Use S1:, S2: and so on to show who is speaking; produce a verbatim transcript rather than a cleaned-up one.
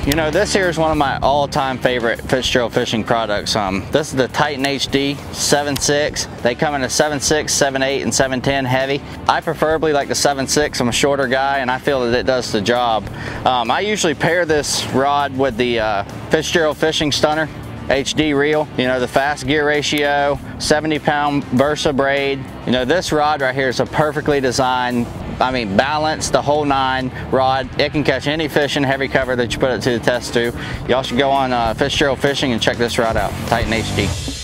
S1: You know, this here is one of my all-time favorite Fitzgerald fishing products. Um, this is the Titan H D seven six. They come in a seven six, seven eight, and seven ten heavy. I preferably like the seven six. I'm a shorter guy, and I feel that it does the job. Um, I usually pair this rod with the uh, Fitzgerald Fishing Stunner H D reel. You know, the fast gear ratio, seventy pound Versa braid. You know, this rod right here is a perfectly designed, I mean, balanced, the whole nine rod. It can catch any fish in heavy cover that you put it to the test to. Y'all should go on uh, Fitzgerald Fishing and check this rod out, Titan H D.